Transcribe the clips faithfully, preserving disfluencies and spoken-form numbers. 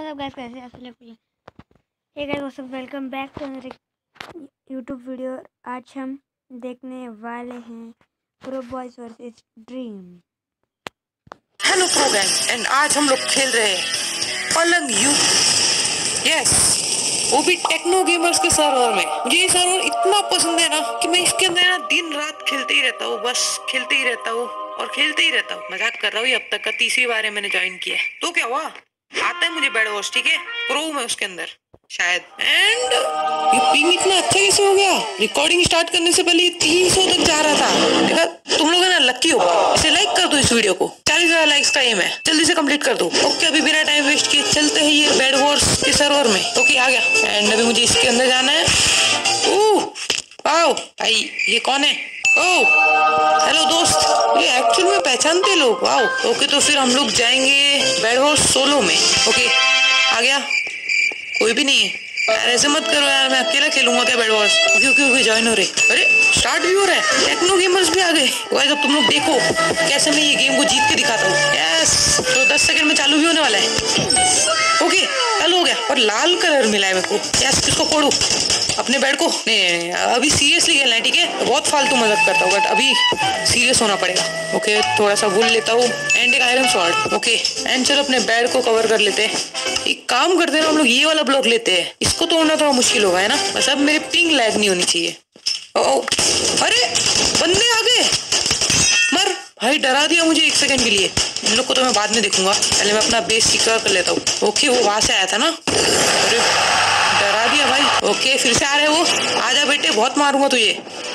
सब गाइस कैसे आप लोग? Hey guys what's up, welcome back to another YouTube video. आज हम देखने वाले हैं pro boys versus Dream. Hello pro gang, and आज हम लोग खेल रहे हैं पलंग यू। यस, वो भी टेक्नो गेमर्स के सर्वर में। मुझे ये सर्वर इतना पसंद है ना कि मैं इसके अंदर ना दिन रात खेलते ही रहता हूँ, बस खेलते ही रहता हूँ और खेलते ही रहता हूँ। मजाक कर रहा हूँ, अब तक का तीसरी बार है मैंने ज्वाइन किया है। तो क्या हुआ, आता है मुझे बेड वॉश, ठीक है, प्रो में उसके अंदर शायद। एंड ये पिंग इतना अच्छा कैसे हो गया? रिकॉर्डिंग स्टार्ट करने से पहले तीन सौ तक जा रहा था। देखा, तुम लोग है ना लकी हो। इसे लाइक कर दो, इस वीडियो को चालीस हजार लाइक्स का एम है, जल्दी से कंप्लीट कर दो। ओके, अभी बिना टाइम वेस्ट किए चलते हैं ये बेड वॉर्स के सर्वर में। ओके, आ गया। एंड अभी मुझे इसके अंदर जाना है। ओह आओ भाई, ये कौन है? ओह हेलो दोस्त, ये एक्चुअल में पहचानते लोग। वाओ, ओके, तो फिर हम लोग जाएंगे बेड वॉर्स सोलो में। ओके, आ गया। कोई भी नहीं है यार, ऐसे मत करो यार, मैं अकेला खेलूंगा क्या Bed Wars? Okay okay okay, join हो रहे। अरे स्टार्ट भी हो रहा है, टेक्नो गेमर्स भी आ गए। गाइस, अब तुम लोग देखो कैसे मैं ये गेम को जीत के दिखाता हूँ। यस, तो दस सेकंड में चालू भी होने वाला है। ओके, चालू हो गया और लाल कलर मिला है मेरे को। यस, किसको फोड़ू? अपने बेड को? नहीं नहीं, अभी सीरियसली खेलना है, ठीक है? बहुत फालतू मदद करता हूँ बट अभी सीरियस होना पड़ेगा। ओके, थोड़ा सा वुल लेता हूँ एंड एक आयरन स्वॉर्ड। ओके, एंड चलो अपने बेड को कवर कर लेते हैं। एक काम करते हैं ना, हम लोग ये वाला ब्लॉक लेते हैं। इसको तोड़ना थोड़ा मुश्किल होगा, है ना? बस अब मेरे पिंग लैग नहीं होनी चाहिए। ओ, अरे बंदे आ गए। मर भाई, डरा दिया मुझे एक सेकंड के लिए। इन लोग को तो मैं बाद में देखूंगा, पहले मैं अपना बेस सिक्योर कर लेता हूँ। ओके, वो वहां से आया था ना। अरे डरा दिया भाई। ओके, फिर से आ रहे वो। आजा बेटे, बहुत मारूंगा तुझे।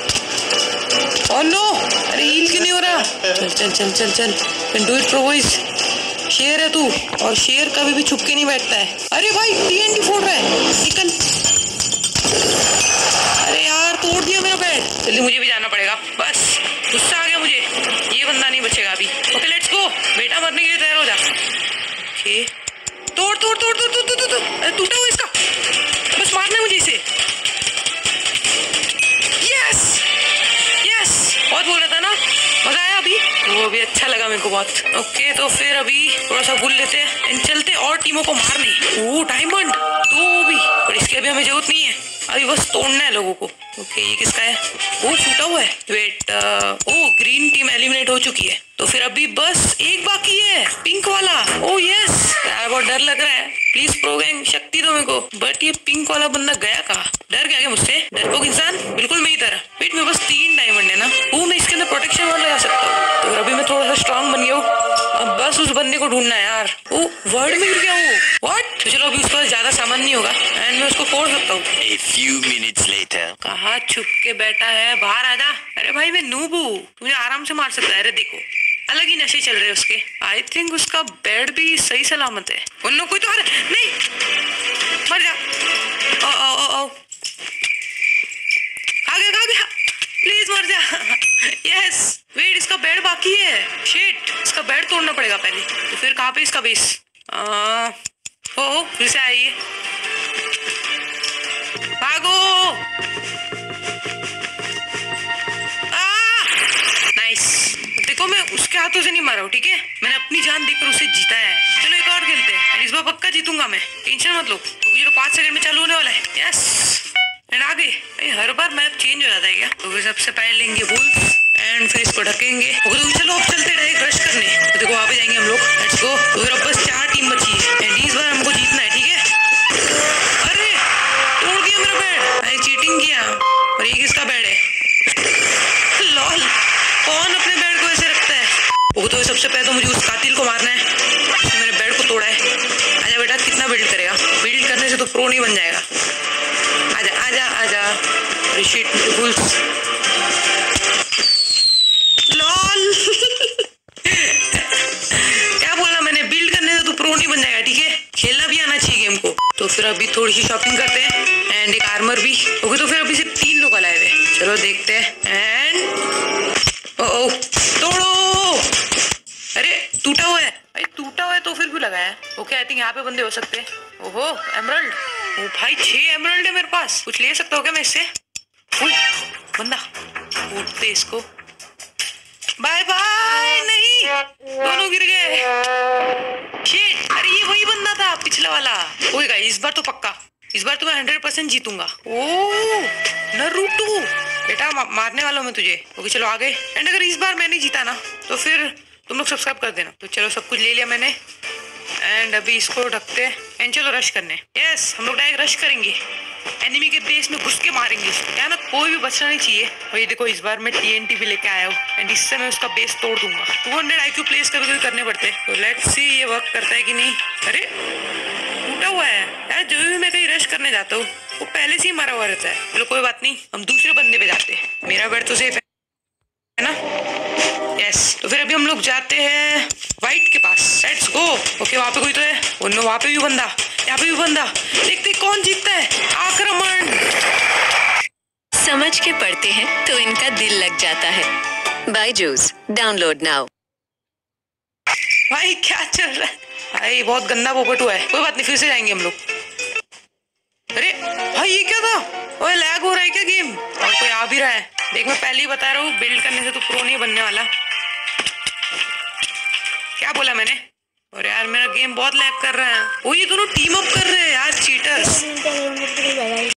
ओह नो, अरे हील क्यों नहीं हो रहा? चल चल चल चल चल, can do it pro boys. शेर है तू, और शेर कभी भी छुप के नहीं बैठता है। अरे भाई, टीएनटी फोड़ रहा है, निकल। अरे यार, तोड़ दिया मेरा बेड। जल्दी मुझे भी जाना पड़ेगा, बस गुस्सा आ गया मुझे। ये बंदा नहीं बचेगा अभी। ओके लेट्स गो बेटा, मरने के लिए तैयार हो जा। ओके, तोड़ तोड़ तोड़ तोड़ तोड़ तोड़ तोड़। अरे टूटा हुआ इसका, बस मारना है मुझे इसे। यस यस, बहुत बोल रहा था ना, मजा आया अभी, वो भी अच्छा लगा मेरे को बहुत। ओके, तो फिर अभी थोड़ा सा बुल लेते हैं एंड चलते और टीमों को मारने। ओह डायमंड दो भी, पर इसकी अभी हमें जरूरत नहीं है, अभी बस तोड़ना है लोगों को। ओके, ये किसका है? वो फूटा हुआ है। वेट, ओ ग्रीन टीम एलिमिनेट हो चुकी है, तो फिर अभी बस एक बाकी है, पिंक वाला। ओह यस यार, बहुत डर लग रहा है। प्लीज प्रो गैंग, शक्ति दो मेरे को। बट ये पिंक वाला बंदा गया कहाँ? डर गया क्या मुझसे? डरपोक इंसान, बिल्कुल मेरी तरह। वेट, मेरे पास तीन डायमंड है ना, वो मैं इसके अंदर प्रोटेक्शन वर्ड लगा सकता हूँ। तो अभी मैं थोड़ा सा स्ट्रांग बन गया हूँ, अब बस उस बंदे को ढूंढना है यार। वो वर्ड में गिर गया वो। व्हाट? तो चलो, अभी उसके पास ज्यादा सामान नहीं होगा एंड मैं उसको फोड़ सकता हूँ। A few minutes later. कहाँ छुप के बैठा है? बाहर आजा। अरे भाई, मैं नूब हूँ, तुझे आराम से मार सकता है। अरे देखो, अलग ही नशे चल रहे हैं उसके। आई थिंक उसका बेड भी सही सलामत है। उन लोग कोई तो आ रहा है। नहीं, मर जा। ओ ओ ओ ओ, आ गया आ गया, प्लीज मर जा। यस, वेट, इसका बेड बाकी है। शिट, इसका बेड तोड़ना पड़ेगा पहले। तो फिर कहाँ पे इसका बेस? आ, ओ फिर से आई है, भागो। नाइस, देखो मैं उसके हाथों से नहीं मारा हूँ, ठीक है? मैंने अपनी जान देकर उसे जीता है। चलो एक और खेलते हैं, इस बार पक्का जीतूंगा मैं, टेंशन मत लो। तो चलो, पाँच सेकंड में चालू होने वाला है। यस, एंड आ गए। हर बार मैप चेंज हो जाता है क्या? तो सबसे पहले लेंगे वुल्फ एंड फिर इसको ढकेंगे। तो चलो अब चलते रहे रश करने। तो देखो वहाँ पे जाएंगे हम लोग, लेट्स गो। तो फिर अब बस चार टीम बची है एंड इस बार हमको जीतना है, ठीक है? अरे तोड़ दिया मेरा बेड, अरे चीटिंग किया। और ये किसका बेड है? लॉल, कौन अपने बेड को ऐसे रखता है? वो तो सबसे पहले तो मुझे उस कातिल को मारना है जिसने मेरे बेड को तोड़ा है। आजा बेटा, कितना बिल्ड करेगा? बिल्ड करने से तो प्रो नहीं बन जाएगा। आजा आजा आजा। अरे शिट, बुल्स, लॉल। क्या बोला मैंने? बिल्ड करने से तो प्रो नहीं बन जाएगा, ठीक है? खेलना भी आना चाहिए गेम को। तो फिर अभी थोड़ी सी शॉपिंग करते हैं एंड एक आर्मर भी। ओके, तो फिर अभी सिर्फ तीन लोग लाए हुए, चलो देखते हैं। एंड ओ तोड़ो। अरे टूटा हुआ है भाई, टूटा हुआ है तो फिर क्यों लगाया? ओके, आई थिंक यहाँ पे बंदे हो सकते हैं। ओहो एमरल्ड, ओ भाई छह एमरल्ड है मेरे पास, कुछ ले सकता हो क्या मैं इससे? बंदा उठते इसको। Bye bye. नहीं, दोनों गिर गए। शिट, अरे ये वही बंदा था पिछला वाला। इस बार तो पक्का, इस बार तो मैं हंड्रेड परसेंट जीतूंगा। ओ नारुतो बेटा, मा, मारने वाला हूँ मैं तुझे। ओके चलो आगे। एंड अगर इस बार मैं नहीं जीता ना तो फिर तुम लोग सब्सक्राइब कर देना। तो चलो सब कुछ ले लिया मैंने एंड अभी इसको ढकते एंड चलो रश करने। यस हम लोग डायरेक्ट रश करेंगे, एनिमी के बेस में घुस के मारेंगे क्या ना, कोई भी बचना नहीं चाहिए। और ये देखो इस बार मैं टीएनटी भी लेके आया हूँ एंड इससे मैं उसका बेस तोड़ दूंगा। टू हंड्रेड आईक्यू प्लेस कभी कभी करने पड़ते हैं, तो लेट्स सी ये वर्क करता है कि नहीं। अरे टूटा हुआ है यार, जो भी मैं कहीं रश करने जाता हूँ वो पहले से ही मरा हुआ रहता है। चलो कोई बात नहीं, हम दूसरे बंदे पे जाते हैं, मेरा बेड तो सेफ है ना। यस तो फिर अभी हम लोग जाते हैं वाइट के पास। Let's go. ओके वहाँ पे कोई तो है। ओ नो वहाँ पे भी बंदा, यहाँ पे भी बंदा। देखते कौन जीतता है। आक्रमण। समझ के पढ़ते हैं तो इनका दिल लग जाता है। Byju's download now. भाई क्या चल रहा है भाई, बहुत गंदा पोपट हुआ है। कोई बात नहीं फिर से जाएंगे हम लोग। अरे भाई ये क्या था, ओए लैग हो रहा है क्या गेम। और कोई आ भी रहा है देख, मैं पहले ही बता रहा हूँ बिल्ड करने से तो प्रो नहीं बनने वाला। क्या बोला मैंने। और यार मेरा गेम बहुत लैग कर रहा है। वो ये दोनों टीम अप कर रहे हैं यार, चीटर्स।